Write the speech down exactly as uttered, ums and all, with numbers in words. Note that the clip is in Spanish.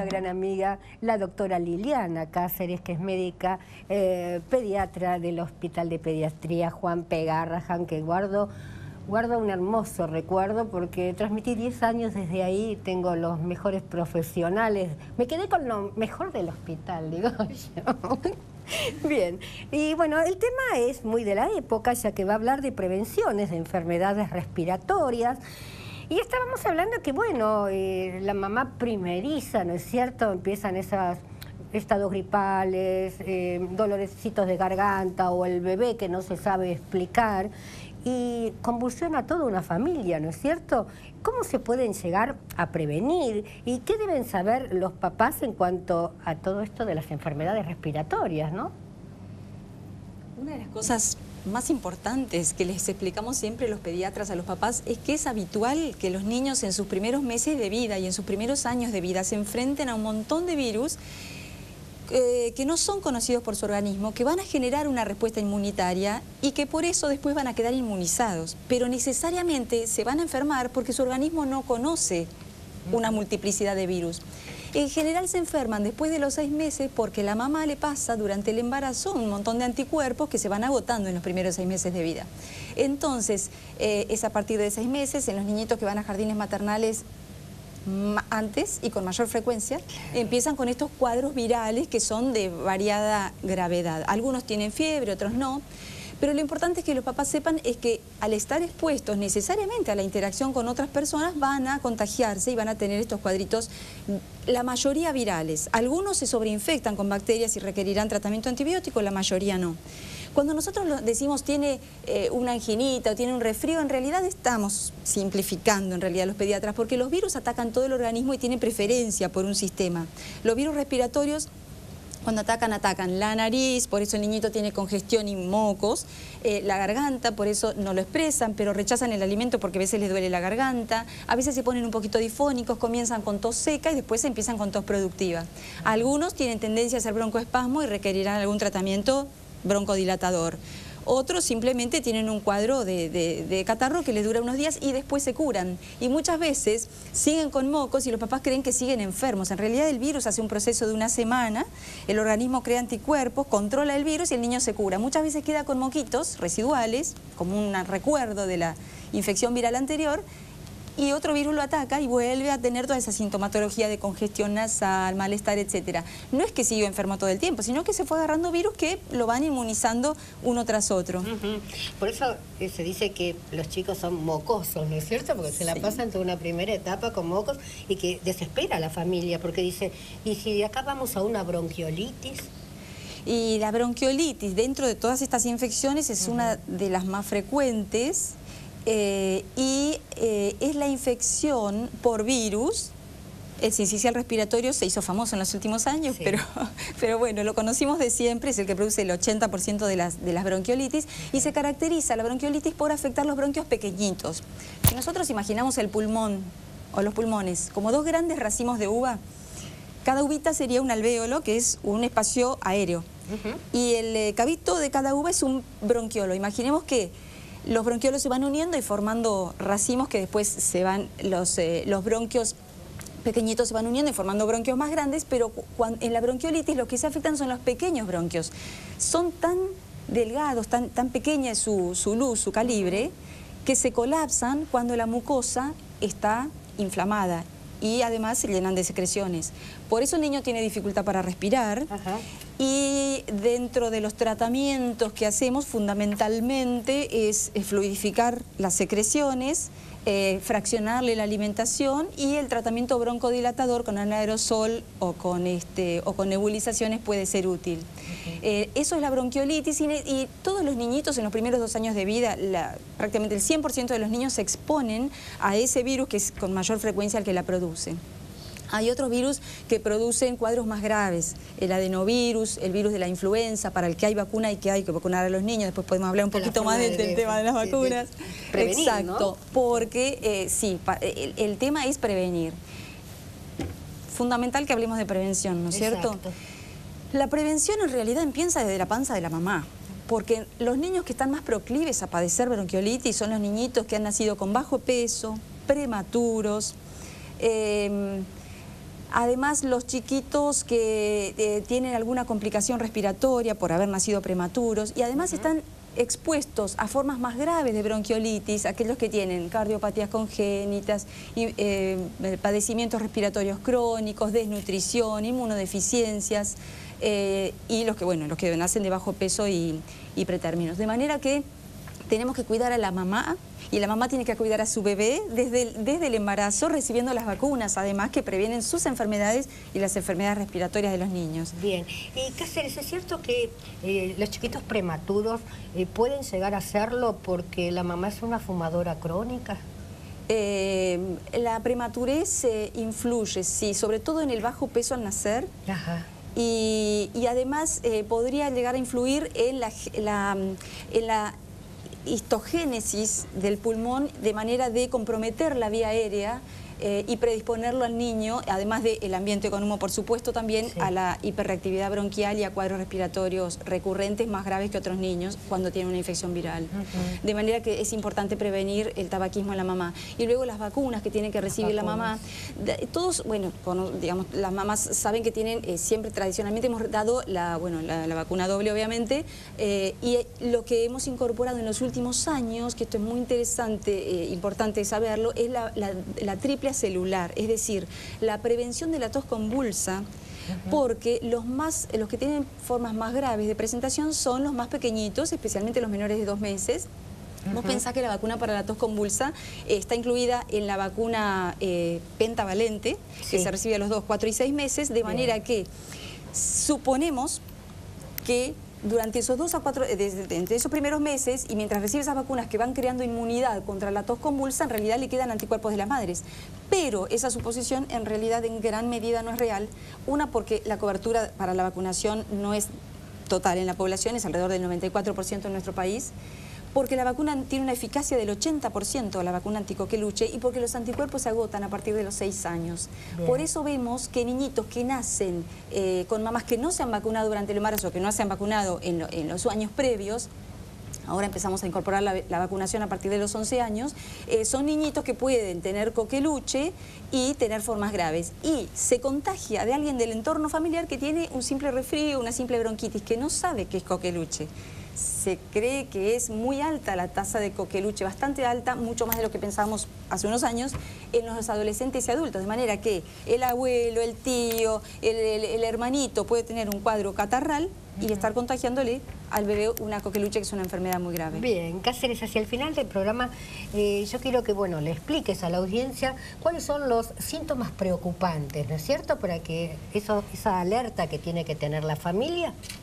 gran amiga, la doctora Liliana Cáceres, que es médica eh, pediatra del Hospital de Pediatría Juan P. Garrahan, que guardo, guardo un hermoso recuerdo porque transmití diez años desde ahí, tengo los mejores profesionales. Me quedé con lo mejor del hospital, digo yo. Bien, y bueno, el tema es muy de la época, ya que va a hablar de prevenciones de enfermedades respiratorias. Y estábamos hablando que, bueno, eh, la mamá primeriza, ¿no es cierto? Empiezan esos estados gripales, eh, dolorecitos de garganta, o el bebé que no se sabe explicar, y convulsiona a toda una familia, ¿no es cierto? ¿Cómo se pueden llegar a prevenir? ¿Y qué deben saber los papás en cuanto a todo esto de las enfermedades respiratorias, no? Una de las cosas más importantes que les explicamos siempre los pediatras a los papás es que es habitual que los niños en sus primeros meses de vida y en sus primeros años de vida se enfrenten a un montón de virus eh, que no son conocidos por su organismo, que van a generar una respuesta inmunitaria y que por eso después van a quedar inmunizados, pero necesariamente se van a enfermar porque su organismo no conoce una multiplicidad de virus. En general se enferman después de los seis meses porque la mamá le pasa durante el embarazo un montón de anticuerpos que se van agotando en los primeros seis meses de vida. Entonces, eh, es a partir de seis meses, en los niñitos que van a jardines maternales antes y con mayor frecuencia, empiezan con estos cuadros virales que son de variada gravedad. Algunos tienen fiebre, otros no. Pero lo importante es que los papás sepan es que al estar expuestos necesariamente a la interacción con otras personas van a contagiarse y van a tener estos cuadritos, la mayoría virales. Algunos se sobreinfectan con bacterias y requerirán tratamiento antibiótico, la mayoría no. Cuando nosotros decimos tiene eh, una anginita o tiene un resfrío, en realidad estamos simplificando en realidad los pediatras porque los virus atacan todo el organismo y tienen preferencia por un sistema. Los virus respiratorios, cuando atacan, atacan la nariz, por eso el niñito tiene congestión y mocos, eh, la garganta, por eso no lo expresan, pero rechazan el alimento porque a veces les duele la garganta, a veces se ponen un poquito difónicos, comienzan con tos seca y después empiezan con tos productiva. Algunos tienen tendencia a hacer broncoespasmo y requerirán algún tratamiento broncodilatador. Otros simplemente tienen un cuadro de, de, de catarro que les dura unos días y después se curan. Y muchas veces siguen con mocos y los papás creen que siguen enfermos. En realidad el virus hace un proceso de una semana, el organismo crea anticuerpos, controla el virus y el niño se cura. Muchas veces queda con moquitos residuales, como un recuerdo de la infección viral anterior, y otro virus lo ataca y vuelve a tener toda esa sintomatología de congestión nasal, malestar, etcétera. No es que siguió enfermo todo el tiempo, sino que se fue agarrando virus que lo van inmunizando uno tras otro. Uh-huh. Por eso eh, se dice que los chicos son mocosos, ¿no es cierto? Porque se la Sí. pasan toda una primera etapa con mocos y que desespera a la familia, porque dice, ¿y si de acá vamos a una bronquiolitis? Y la bronquiolitis, dentro de todas estas infecciones, es uh-huh. una de las más frecuentes. Eh, y eh, es la infección por virus. El sincicial respiratorio se hizo famoso en los últimos años, sí. pero, pero bueno, lo conocimos de siempre, es el que produce el ochenta por ciento de las, de las bronquiolitis y se caracteriza la bronquiolitis por afectar los bronquios pequeñitos. Si nosotros imaginamos el pulmón o los pulmones como dos grandes racimos de uva, cada uvita sería un alvéolo, que es un espacio aéreo, uh-huh. y el eh, cavito de cada uva es un bronquiolo. Imaginemos que los bronquiolos se van uniendo y formando racimos que después se van, los, eh, los bronquios pequeñitos se van uniendo y formando bronquios más grandes, pero cuando, en la bronquiolitis lo que se afectan son los pequeños bronquios. Son tan delgados, tan, tan pequeña es su, su luz, su calibre, que se colapsan cuando la mucosa está inflamada y además se llenan de secreciones. Por eso el niño tiene dificultad para respirar. Ajá. Y dentro de los tratamientos que hacemos fundamentalmente es, es fluidificar las secreciones, eh, fraccionarle la alimentación y el tratamiento broncodilatador con un aerosol o con, este, o con nebulizaciones puede ser útil. Uh-huh. eh, eso es la bronquiolitis y, y todos los niñitos en los primeros dos años de vida, la, prácticamente el cien por ciento de los niños se exponen a ese virus que es con mayor frecuencia el que la produce. Hay otros virus que producen cuadros más graves, el adenovirus, el virus de la influenza, para el que hay vacuna y que hay que vacunar a los niños. Después podemos hablar un poquito más del, del tema de las vacunas. De, de prevenir, exacto, ¿no? Porque eh, sí, el, el tema es prevenir. Fundamental que hablemos de prevención, ¿no es cierto? Exacto. La prevención en realidad empieza desde la panza de la mamá. Porque los niños que están más proclives a padecer bronquiolitis son los niñitos que han nacido con bajo peso, prematuros, eh, Además, los chiquitos que eh, tienen alguna complicación respiratoria por haber nacido prematuros y además uh-huh. están expuestos a formas más graves de bronquiolitis, aquellos que tienen cardiopatías congénitas, y, eh, padecimientos respiratorios crónicos, desnutrición, inmunodeficiencias, eh, y los que, bueno, los que nacen de bajo peso y, y pretérminos. De manera que tenemos que cuidar a la mamá y la mamá tiene que cuidar a su bebé desde el, desde el embarazo, recibiendo las vacunas, además, que previenen sus enfermedades y las enfermedades respiratorias de los niños. Bien. Y Cáceres, ¿es cierto que eh, los chiquitos prematuros eh, pueden llegar a hacerlo porque la mamá es una fumadora crónica? Eh, la prematurez eh, influye, sí, sobre todo en el bajo peso al nacer. Ajá. Y, y además eh, podría llegar a influir en la... la, en la histogénesis del pulmón, de manera de comprometer la vía aérea eh, y predisponerlo al niño, además del ambiente con humo, por supuesto, también sí. a la hiperreactividad bronquial y a cuadros respiratorios recurrentes más graves que otros niños cuando tienen una infección viral. Uh-huh. De manera que es importante prevenir el tabaquismo en la mamá. Y luego las vacunas que tiene que recibir la mamá. Todos, bueno, digamos, las mamás saben que tienen, eh, siempre tradicionalmente hemos dado la, bueno, la, la vacuna doble, obviamente, eh, y lo que hemos incorporado en los últimos años, que esto es muy interesante, eh, importante saberlo, es la, la, la triple celular, es decir, la prevención de la tos convulsa, uh-huh. porque los, más, los que tienen formas más graves de presentación son los más pequeñitos, especialmente los menores de dos meses. Uh-huh. Vos pensás que la vacuna para la tos convulsa eh, está incluida en la vacuna eh, pentavalente, sí. que se recibe a los dos, cuatro y seis meses, de manera Bien. que suponemos que durante esos dos a cuatro, desde, entre esos primeros meses y mientras recibe esas vacunas que van creando inmunidad contra la tos convulsa, en realidad le quedan anticuerpos de las madres. Pero esa suposición en realidad en gran medida no es real. Una, porque la cobertura para la vacunación no es total en la población, es alrededor del noventa y cuatro por ciento en nuestro país. Porque la vacuna tiene una eficacia del ochenta por ciento, la vacuna anticoqueluche, y porque los anticuerpos se agotan a partir de los seis años. Bien. Por eso vemos que niñitos que nacen eh, con mamás que no se han vacunado durante el embarazo, que no se han vacunado en, lo, en los años previos, ahora empezamos a incorporar la, la vacunación a partir de los once años, eh, son niñitos que pueden tener coqueluche y tener formas graves. Y se contagia de alguien del entorno familiar que tiene un simple resfrío, una simple bronquitis, que no sabe qué es coqueluche. Se cree que es muy alta la tasa de coqueluche, bastante alta, mucho más de lo que pensábamos hace unos años, en los adolescentes y adultos. De manera que el abuelo, el tío, el, el, el hermanito puede tener un cuadro catarral y uh-huh. estar contagiándole al bebé una coqueluche, que es una enfermedad muy grave. Bien, Cáceres, hacia el final del programa eh, yo quiero que, bueno, le expliques a la audiencia cuáles son los síntomas preocupantes, ¿no es cierto?, para que eso, esa alerta que tiene que tener la familia.